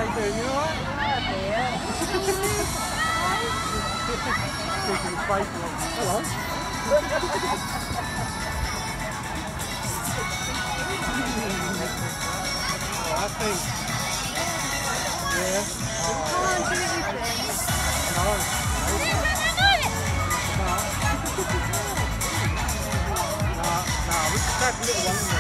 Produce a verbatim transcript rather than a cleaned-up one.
tiền nữa á. Taking the face off. Hello. Oh, I think. Yeah. Oh, come on, do anything. No. No, no, we just have a little one.